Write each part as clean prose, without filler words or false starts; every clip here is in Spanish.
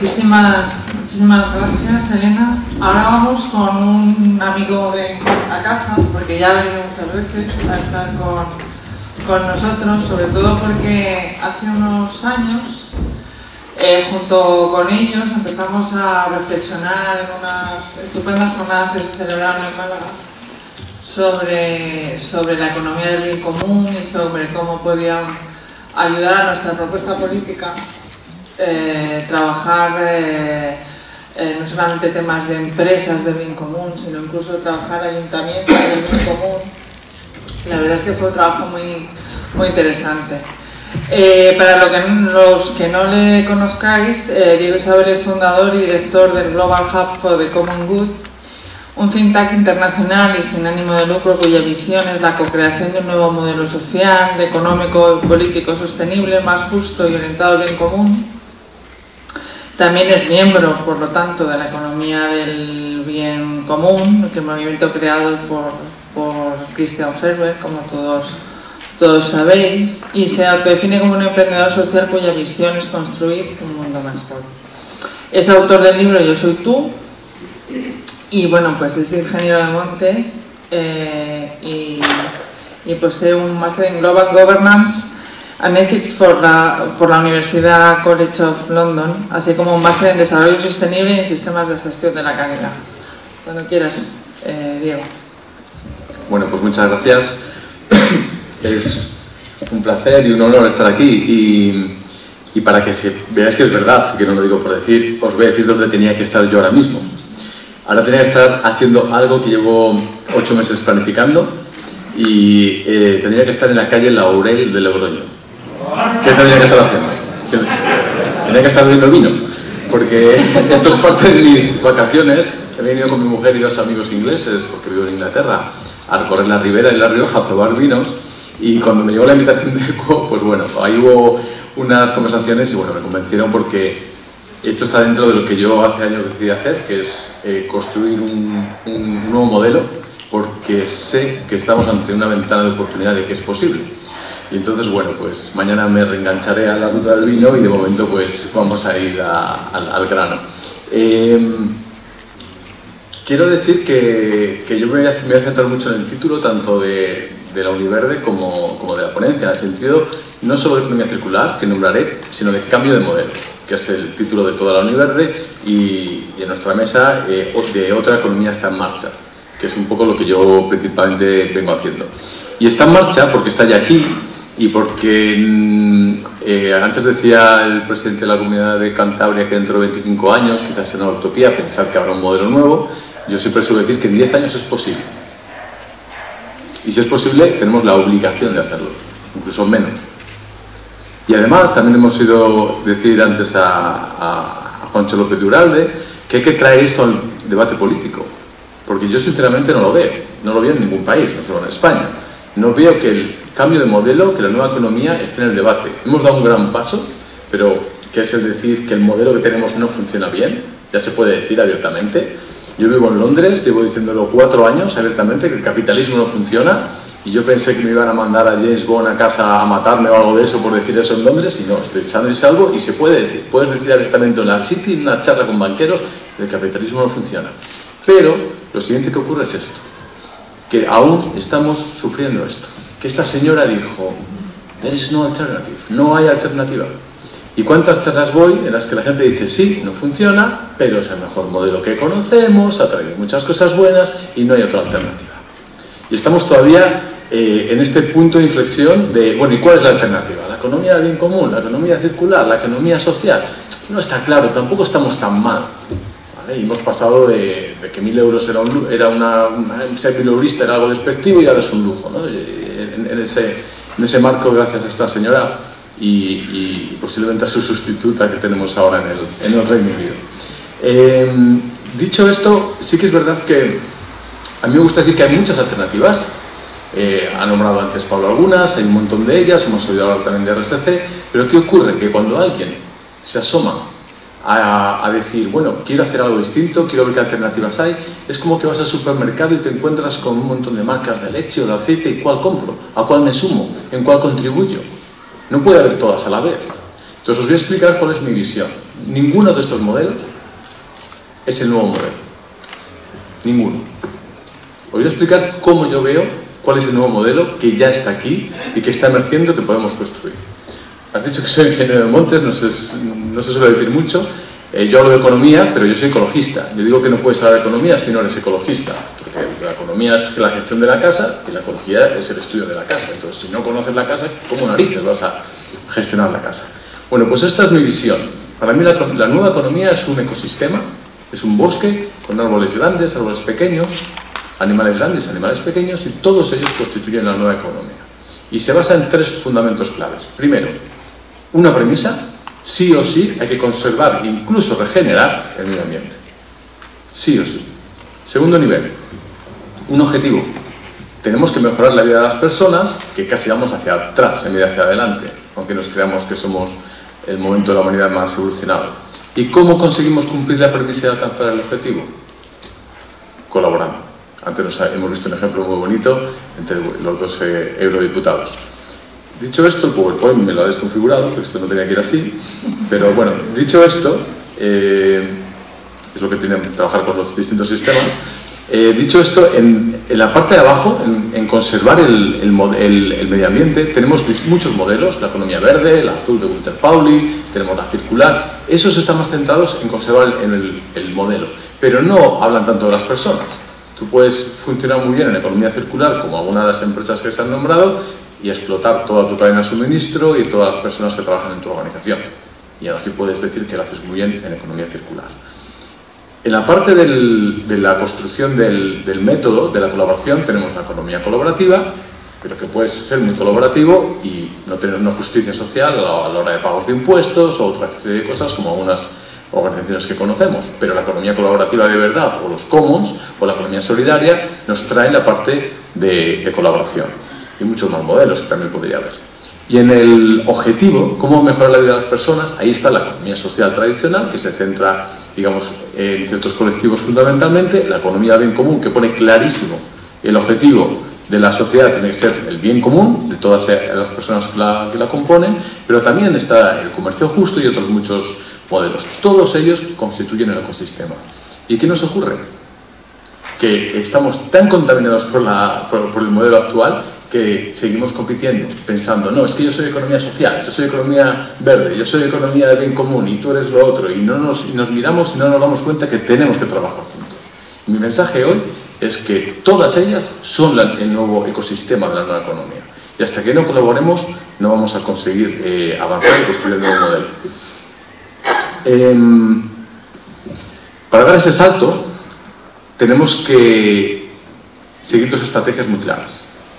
Muchísimas gracias, Elena. Ahora vamos con un amigo de la casa, porque ya ha venido muchas veces a estar con nosotros, sobre todo porque hace unos años, junto con ellos, empezamos a reflexionar en unas estupendas jornadas que se celebraron en Málaga sobre la economía del bien común y sobre cómo podían ayudar a nuestra propuesta política trabajar no solamente temas de empresas del bien común, sino incluso trabajar ayuntamientos del bien común. La verdad es que fue un trabajo muy interesante. Para los que no le conozcáis, Diego Isabel es fundador y director del Global Hub for the Common Good, un think tank internacional y sin ánimo de lucro cuya visión es la co-creación de un nuevo modelo social, económico y político sostenible, más justo y orientado al bien común. También es miembro, por lo tanto, de la economía del bien común, que es un movimiento creado por Christian Ferber, como todos sabéis, y se autodefine como un emprendedor social cuya visión es construir un mundo mejor. Es autor del libro Yo soy tú, y bueno, pues es ingeniero de montes y posee un máster en Global Governance and Ethics por la Universidad College of London, así como un máster en Desarrollo Sostenible y en Sistemas de Gestión de la Calidad. Cuando quieras, Diego. Bueno, pues muchas gracias. Es un placer y un honor estar aquí y para que veáis que es verdad, que no lo digo por decir, os voy a decir dónde tenía que estar yo ahora mismo. Ahora tenía que estar haciendo algo que llevo 8 meses planificando y tendría que estar en la calle Laurel de Logroño. ¿Qué tendría que estar haciendo? Tenía que estar bebiendo vino, porque esto es parte de mis vacaciones. He venido con mi mujer y 2 amigos ingleses, porque vivo en Inglaterra, a recorrer la Ribera y La Rioja a probar vinos. Y cuando me llegó la invitación de ECO, pues bueno, ahí hubo unas conversaciones y bueno, me convencieron porque esto está dentro de lo que yo hace años decidí hacer, que es construir un nuevo modelo, porque sé que estamos ante una ventana de oportunidad de que es posible. Y entonces, bueno, pues mañana me reengancharé a la ruta del vino y de momento pues vamos a ir al grano. Quiero decir que yo me voy a centrar mucho en el título, tanto de la Univerde como de la ponencia, en el sentido no solo de economía circular, que nombraré, sino de cambio de modelo, que es el título de toda la Univerde, y en nuestra mesa de otra economía está en marcha, que es un poco lo que yo principalmente vengo haciendo. Y está en marcha porque está ya aquí, y porque antes decía el presidente de la Comunidad de Cantabria que dentro de 25 años, quizás sea una utopía pensar que habrá un modelo nuevo. Yo siempre suelo decir que en 10 años es posible. Y si es posible, tenemos la obligación de hacerlo, incluso menos. Y además, también hemos oído decir antes a Juancho López de Uralde que hay que traer esto al debate político. Porque yo sinceramente no lo veo. No lo veo en ningún país, no solo en España. No veo que el cambio de modelo, que la nueva economía esté en el debate. Hemos dado un gran paso, pero que es decir que el modelo que tenemos no funciona bien, ya se puede decir abiertamente. Yo vivo en Londres, llevo diciéndolo 4 años abiertamente que el capitalismo no funciona y yo pensé que me iban a mandar a James Bond a casa a matarme o algo de eso por decir eso en Londres y no, estoy sano y salvo y se puede decir. Puedes decir abiertamente en la City, en una charla con banqueros, que el capitalismo no funciona. Pero lo siguiente que ocurre es esto, que aún estamos sufriendo esto. Que esta señora dijo, there is no alternative, no hay alternativa. ¿Y cuántas charlas voy en las que la gente dice, sí, no funciona, pero es el mejor modelo que conocemos, ha traído muchas cosas buenas y no hay otra alternativa? Y estamos todavía en este punto de inflexión de, bueno, ¿y cuál es la alternativa? ¿La economía del bien común, la economía circular, la economía social? No está claro, tampoco estamos tan mal. ¿Vale? Y hemos pasado de que 1.000 euros ser mileurista era algo despectivo y ahora es un lujo, ¿no? En ese marco, gracias a esta señora y posiblemente a su sustituta que tenemos ahora en el Reino Unido. Dicho esto, sí que es verdad que a mí me gusta decir que hay muchas alternativas. Ha nombrado antes Pablo algunas, hay un montón de ellas, hemos oído hablar también de RSC, pero ¿qué ocurre? Que cuando alguien se asoma a decir, bueno, quiero hacer algo distinto, quiero ver qué alternativas hay, es como que vas al supermercado y te encuentras con un montón de marcas de leche o de aceite y ¿cuál compro? ¿A cuál me sumo? ¿En cuál contribuyo? No puede haber todas a la vez. Entonces os voy a explicar cuál es mi visión. Ninguno de estos modelos es el nuevo modelo. Ninguno. Os voy a explicar cómo yo veo cuál es el nuevo modelo que ya está aquí y que está emergiendo, que podemos construir. Has dicho que soy ingeniero de montes, no se suele decir mucho. Yo hablo de economía, pero yo soy ecologista. Yo digo que no puedes hablar de economía si no eres ecologista. Porque la economía es la gestión de la casa y la ecología es el estudio de la casa. Entonces, si no conoces la casa, ¿cómo narices vas a gestionar la casa? Bueno, pues esta es mi visión. Para mí la nueva economía es un ecosistema, es un bosque con árboles grandes, árboles pequeños, animales grandes, animales pequeños, y todos ellos constituyen la nueva economía. Y se basa en 3 fundamentos claves. Primero, una premisa: sí o sí hay que conservar e incluso regenerar el medio ambiente. Sí o sí. Segundo nivel, un objetivo. Tenemos que mejorar la vida de las personas, que casi vamos hacia atrás en vez de hacia adelante, aunque nos creamos que somos el momento de la humanidad más evolucionado. ¿Y cómo conseguimos cumplir la premisa y alcanzar el objetivo? Colaborando. Antes hemos visto un ejemplo muy bonito entre los 2 eurodiputados. Dicho esto, el PowerPoint me lo ha desconfigurado, porque esto no tenía que ir así, pero bueno, dicho esto, es lo que tiene trabajar con los distintos sistemas. Dicho esto, en la parte de abajo, en conservar el medio ambiente, tenemos muchos modelos: la economía verde, la azul de Gunter Pauli, tenemos la circular. Esos están más centrados en conservar el modelo, pero no hablan tanto de las personas. Tú puedes funcionar muy bien en economía circular, como algunas de las empresas que se han nombrado, y explotar toda tu cadena de suministro y todas las personas que trabajan en tu organización. Y ahora sí puedes decir que lo haces muy bien en economía circular. En la parte de la construcción del método, de la colaboración, tenemos la economía colaborativa, pero que puede ser muy colaborativo y no tener una justicia social a la hora de pagos de impuestos o otra serie de cosas como algunas organizaciones que conocemos. Pero la economía colaborativa de verdad, o los commons, o la economía solidaria, nos traen la parte de colaboración. Y muchos más modelos que también podría haber. Y en el objetivo, cómo mejorar la vida de las personas, ahí está la economía social tradicional, que se centra, digamos, en ciertos colectivos fundamentalmente. La economía del bien común, que pone clarísimo el objetivo de la sociedad tiene que ser el bien común de todas las personas que la componen, pero también está el comercio justo y otros muchos modelos. Todos ellos constituyen el ecosistema. ¿Y qué nos ocurre? Que estamos tan contaminados por el modelo actual que seguimos compitiendo, pensando: no, es que yo soy economía social, yo soy economía verde, yo soy economía de bien común y tú eres lo otro, y nos miramos y no nos damos cuenta que tenemos que trabajar juntos. Mi mensaje hoy es que todas ellas son el nuevo ecosistema de la nueva economía, y hasta que no colaboremos no vamos a conseguir avanzar y construir el nuevo modelo. Para dar ese salto tenemos que seguir 2 estrategias muy claras.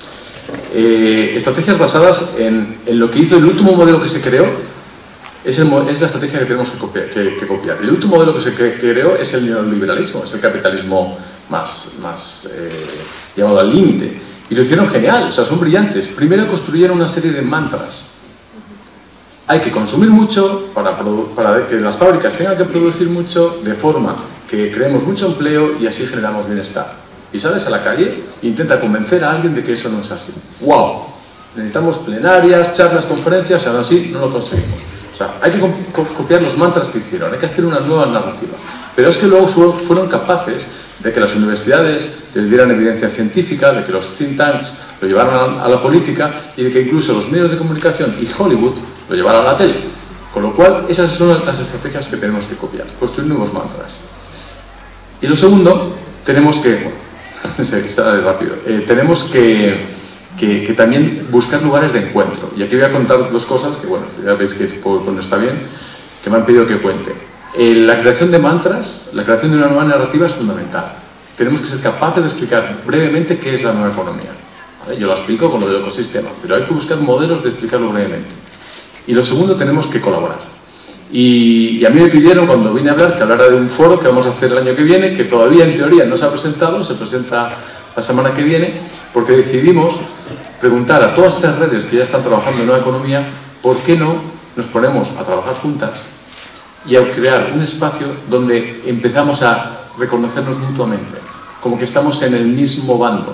Estrategias basadas en lo que hizo el último modelo que se creó. Es la estrategia que tenemos que copiar. El último modelo que se creó es el neoliberalismo, es el capitalismo más llevado al límite. Y lo hicieron genial, o sea, son brillantes. Primero construyeron una serie de mantras. Hay que consumir mucho para que las fábricas tengan que producir mucho, de forma que creemos mucho empleo y así generamos bienestar. Y sales a la calle e intenta convencer a alguien de que eso no es así. ¡Wow! Necesitamos plenarias, charlas, conferencias, y ahora sí no lo conseguimos. O sea, hay que copiar los mantras que hicieron, hay que hacer una nueva narrativa. Pero es que luego fueron capaces de que las universidades les dieran evidencia científica, de que los think tanks lo llevaran a la política y de que incluso los medios de comunicación y Hollywood lo llevaran a la tele. Con lo cual, esas son las estrategias que tenemos que copiar, construir nuevos mantras. Y lo segundo, tenemos que... sale rápido. Tenemos que también buscar lugares de encuentro. Y aquí voy a contar 2 cosas que, bueno, ya veis que el PowerPoint está bien, que me han pedido que cuente. La creación de mantras, la creación de una nueva narrativa es fundamental. Tenemos que ser capaces de explicar brevemente qué es la nueva economía. ¿Vale? Yo lo explico con lo del ecosistema, pero hay que buscar modelos de explicarlo brevemente. Y lo segundo, tenemos que colaborar. Y a mí me pidieron, cuando vine a hablar, que hablara de un foro que vamos a hacer el año que viene, que todavía en teoría no se ha presentado, se presenta la semana que viene, porque decidimos preguntar a todas esas redes que ya están trabajando en nueva economía, ¿por qué no nos ponemos a trabajar juntas y a crear un espacio donde empezamos a reconocernos mutuamente, como que estamos en el mismo bando?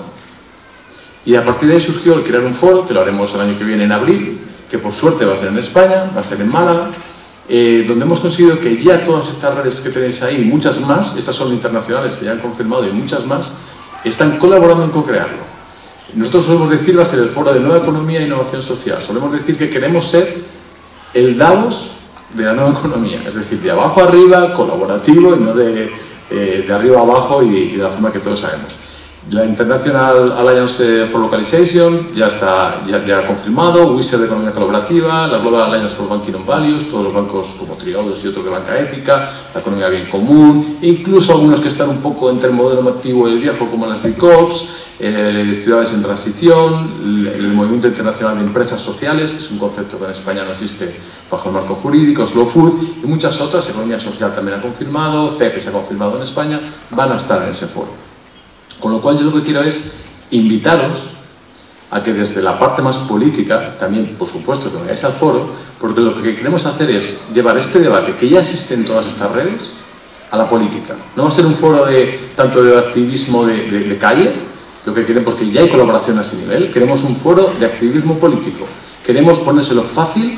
Y a partir de ahí surgió el crear un foro, que lo haremos el año que viene en abril, que por suerte va a ser en España, va a ser en Málaga, donde hemos conseguido que ya todas estas redes que tenéis ahí, muchas más, estas son internacionales que ya han confirmado y muchas más, están colaborando en co-crearlo. Nosotros solemos decir, va a ser el foro de nueva economía e innovación social. Solemos decir que queremos ser el Davos de la nueva economía, es decir, de abajo arriba, colaborativo y no de arriba a abajo y de la forma que todos sabemos. La International Alliance for Localization ya está ya confirmado, WISER de Economía Colaborativa, la Global Alliance for Banking on Values, todos los bancos como Triodos y otros de banca ética, la economía bien común, incluso algunos que están un poco entre el modelo antiguo y el viejo como las B Corps, ciudades en transición, el movimiento internacional de empresas sociales, que es un concepto que en España no existe bajo el marco jurídico, Slow Food y muchas otras, economía social también ha confirmado, CEP se ha confirmado en España, van a estar en ese foro. Con lo cual yo lo que quiero es invitaros a que desde la parte más política, también por supuesto que vayáis al foro, porque lo que queremos hacer es llevar este debate que ya existe en todas estas redes a la política. No va a ser un foro tanto de activismo de calle, lo que queremos, porque ya hay colaboración a ese nivel, queremos un foro de activismo político. Queremos ponérselo fácil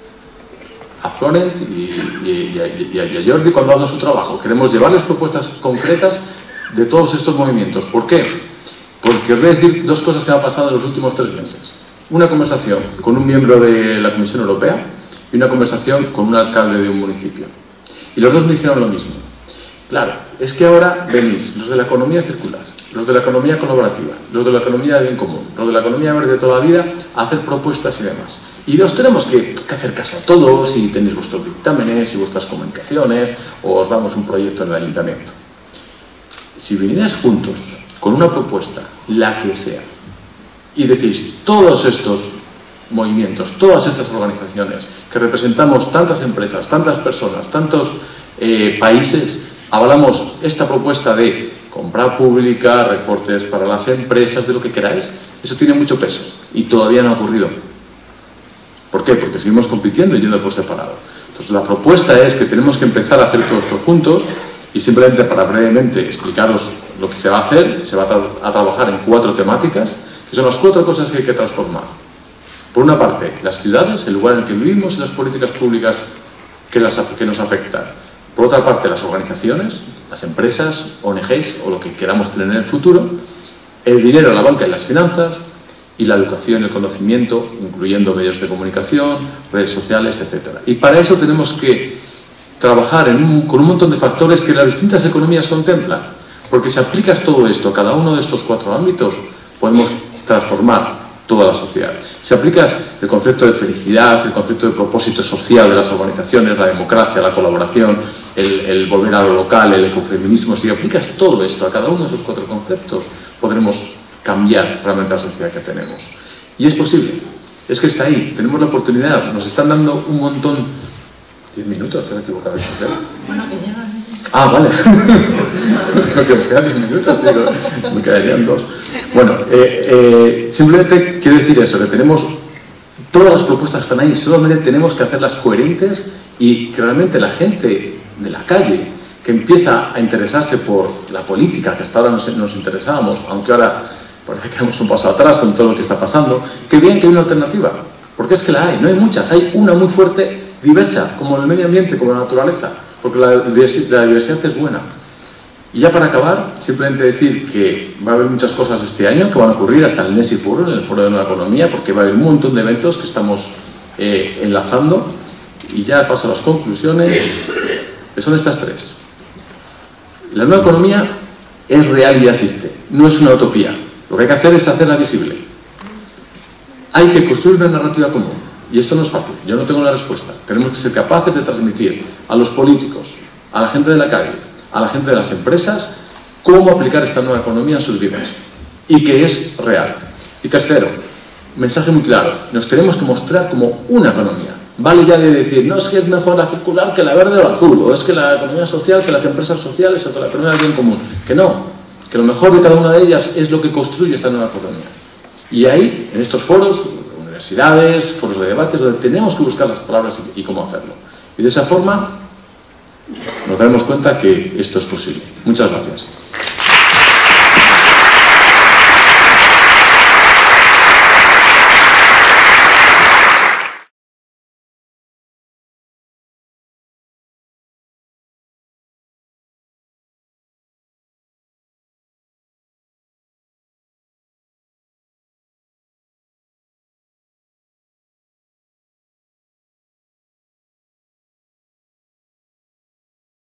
a Florent y a Jordi cuando hagan su trabajo. Queremos llevarles propuestas concretas de todos estos movimientos. ¿Por qué? Porque os voy a decir dos cosas que me han pasado en los últimos 3 meses. Una conversación con un miembro de la Comisión Europea y una conversación con un alcalde de un municipio. Y los dos me dijeron lo mismo. Claro, es que ahora venís los de la economía circular, los de la economía colaborativa, los de la economía de bien común, los de la economía verde de toda la vida a hacer propuestas y demás. Y os tenemos que hacer caso a todos y tenéis vuestros dictámenes y vuestras comunicaciones o os damos un proyecto en el ayuntamiento. Si vinierais juntos con una propuesta, la que sea, y decís todos estos movimientos, todas estas organizaciones que representamos tantas empresas, tantas personas, tantos países, hablamos esta propuesta de compra pública, recortes para las empresas, de lo que queráis, eso tiene mucho peso y todavía no ha ocurrido. ¿Por qué? Porque seguimos compitiendo y yendo por separado. Entonces la propuesta es que tenemos que empezar a hacer todo esto juntos. Y simplemente para brevemente explicaros lo que se va a hacer, se va a trabajar en 4 temáticas, que son las 4 cosas que hay que transformar. Por una parte, las ciudades, el lugar en el que vivimos y las políticas públicas que nos afectan. Por otra parte, las organizaciones, las empresas, ONGs o lo que queramos tener en el futuro. El dinero, la banca y las finanzas. Y la educación y el conocimiento, incluyendo medios de comunicación, redes sociales, etc. Y para eso tenemos que trabajar con un montón de factores que las distintas economías contemplan, porque si aplicas todo esto a cada uno de estos 4 ámbitos, podemos transformar toda la sociedad. Si aplicas el concepto de felicidad, el concepto de propósito social de las organizaciones, la democracia, la colaboración, el volver a lo local, el ecofeminismo, si aplicas todo esto a cada uno de esos 4 conceptos, podremos cambiar realmente la sociedad que tenemos. Y es posible, es que está ahí, tenemos la oportunidad, nos están dando un montón. 10 minutos, te has equivocado. Bueno, que llegan. Ah, vale. Creo que me quedan 10 minutos, digo, me quedarían 2. Bueno, simplemente quiero decir eso, que tenemos todas las propuestas que están ahí, solamente tenemos que hacerlas coherentes y que realmente la gente de la calle que empieza a interesarse por la política, que hasta ahora nos interesábamos, aunque ahora parece que damos un paso atrás con todo lo que está pasando, que vean que hay una alternativa, porque es que la hay, no hay muchas, hay una muy fuerte, diversa, como el medio ambiente, como la naturaleza, porque la diversidad es buena. Y ya para acabar, simplemente decir que va a haber muchas cosas este año que van a ocurrir hasta el NESI Foro, en el Foro de Nueva Economía, porque va a haber un montón de eventos que estamos enlazando. Y ya paso a las conclusiones, que son estas 3. La nueva economía es real y ya existe, no es una utopía. Lo que hay que hacer es hacerla visible. Hay que construir una narrativa común. Y esto no es fácil, yo no tengo la respuesta. Tenemos que ser capaces de transmitir a los políticos, a la gente de la calle, a la gente de las empresas, cómo aplicar esta nueva economía en sus vidas. Y que es real. Y tercero, mensaje muy claro, nos tenemos que mostrar como una economía. Vale ya de decir, no es que es mejor la circular que la verde o la azul, o es que la economía social, que las empresas sociales, o que la economía del bien común. Que no, que lo mejor de cada una de ellas es lo que construye esta nueva economía. Y ahí, en estos foros, universidades, foros de debates, donde tenemos que buscar las palabras y cómo hacerlo. Y de esa forma nos daremos cuenta que esto es posible. Muchas gracias.